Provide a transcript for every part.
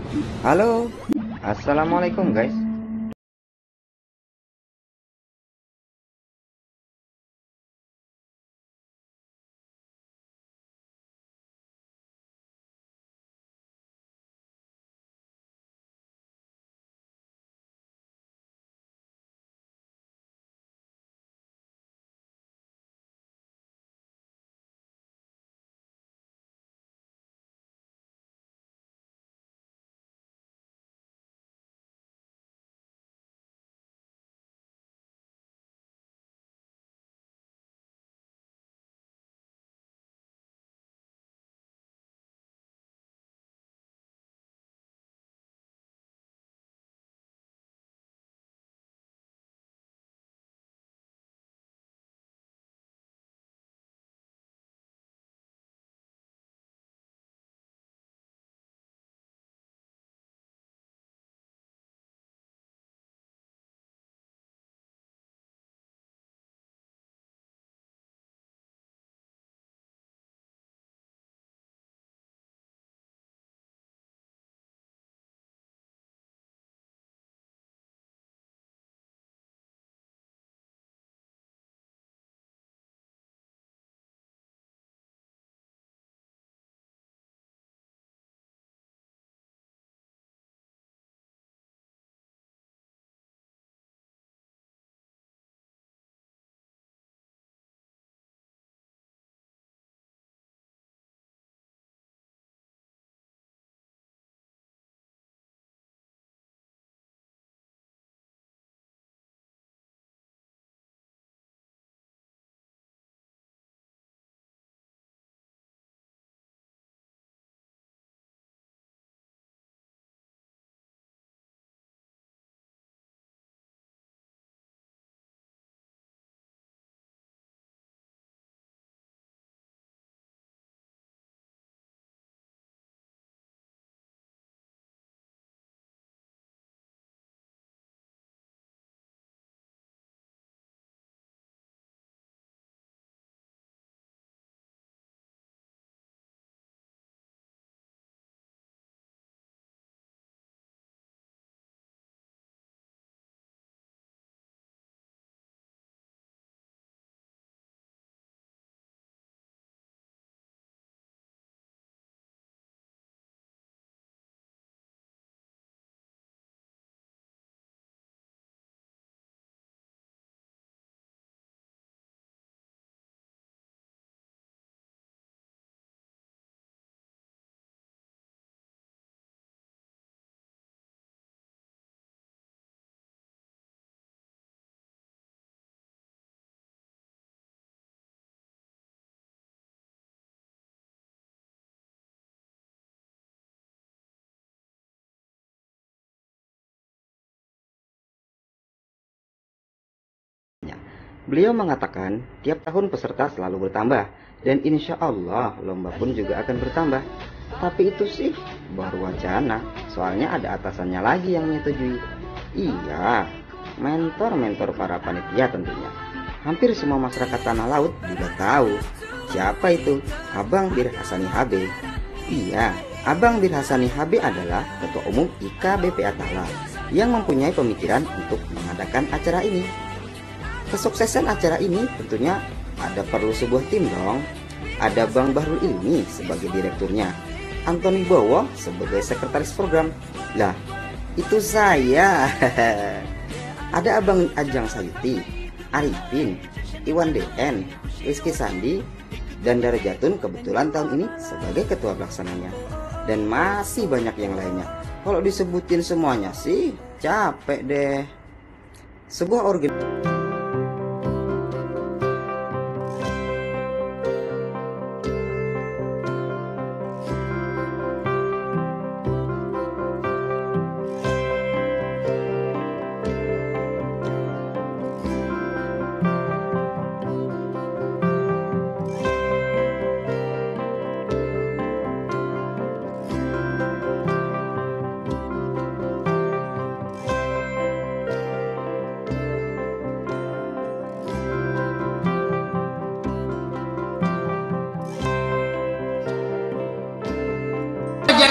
Halo, assalamualaikum guys. Beliau mengatakan tiap tahun peserta selalu bertambah dan insya Allah lomba pun juga akan bertambah. Tapi itu sih baru wacana, soalnya ada atasannya lagi yang menyetujui. Iya, mentor-mentor para panitia tentunya. Hampir semua masyarakat Tanah Laut juga tahu siapa itu Abang Bir Hasani HB. Iya, Abang Bir Hasani HB adalah Ketua Umum IKBPA Tala yang mempunyai pemikiran untuk mengadakan acara ini. Kesuksesan acara ini tentunya ada perlu sebuah tim dong. Ada Bang Bahrul Ilmi sebagai direkturnya, Antoni Bowo sebagai sekretaris program. Lah, itu saya. Ada Abang Ajang Sayuti, Arifin, Iwan DN, Rizky Sandi, dan Darajatun kebetulan tahun ini sebagai ketua pelaksananya. Dan masih banyak yang lainnya. Kalau disebutin semuanya sih capek deh. Sebuah organisasi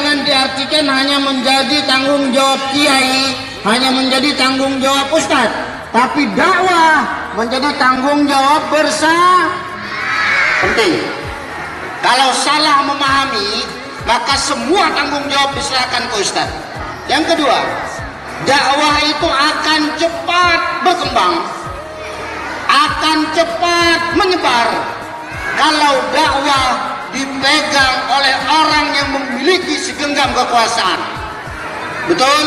jangan diartikan hanya menjadi tanggung jawab kiai, hanya menjadi tanggung jawab ustadz, tapi dakwah menjadi tanggung jawab bersama. Penting. Kalau salah memahami, maka semua tanggung jawab diserahkan ke ustadz. Yang kedua, dakwah itu akan cepat berkembang, akan cepat menyebar kalau dakwah dipegang oleh orang yang memiliki segenggam kekuasaan. Betul?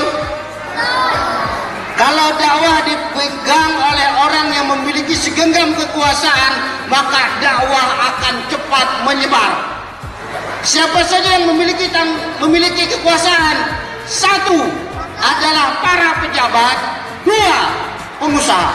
Kalau dakwah dipegang oleh orang yang memiliki segenggam kekuasaan, maka dakwah akan cepat menyebar. Siapa saja yang memiliki kekuasaan? Satu adalah para pejabat, dua pengusaha.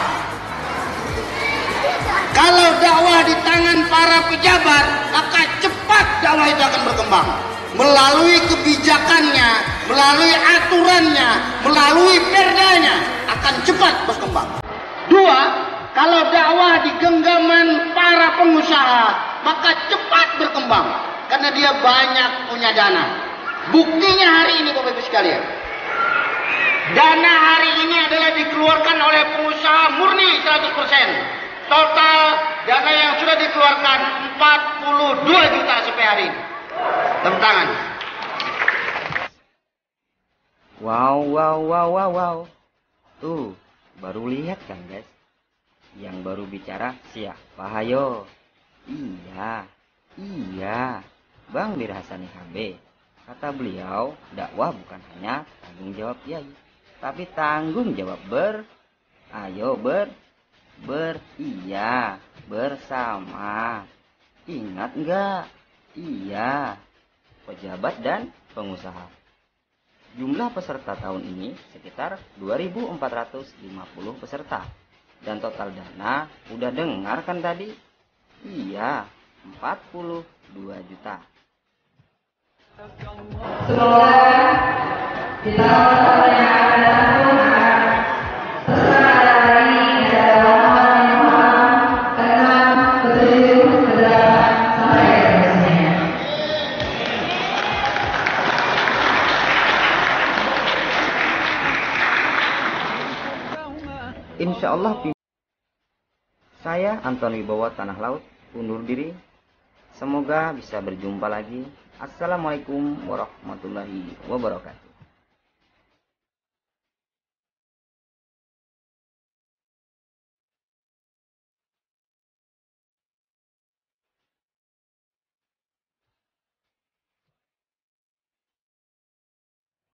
Kalau dakwah di tangan para pejabat, maka cepat dakwah itu akan berkembang. Melalui kebijakannya, melalui aturannya, melalui perdanya, akan cepat berkembang. Dua, kalau dakwah di genggaman para pengusaha, maka cepat berkembang. Karena dia banyak punya dana. Buktinya hari ini Bapak Ibu sekalian. Dana hari ini adalah dikeluarkan oleh pengusaha murni 100%. Total dana yang sudah dikeluarkan 42 juta sampai hari ini. Tepuk tangan. Wow. Tuh, baru lihat kan guys. Yang baru bicara siapa hayo? Iya. Bang Bir Hasani KB. Kata beliau, dakwah bukan hanya tanggung jawab kiai, tapi tanggung jawab bersama. Ingat enggak? Iya, pejabat dan pengusaha. Jumlah peserta tahun ini sekitar 2.450 peserta. Dan total dana, udah dengar kan tadi? Iya, 42 juta. Semoga di tahun-tahun yang akan datang terserah dari dalam Tuhan, petunjuk, kebenaran, sampai seterusnya. Insya Allah. Saya Anton Wibowo Tanah Laut undur diri. Semoga bisa berjumpa lagi. Assalamualaikum warahmatullahi wabarakatuh.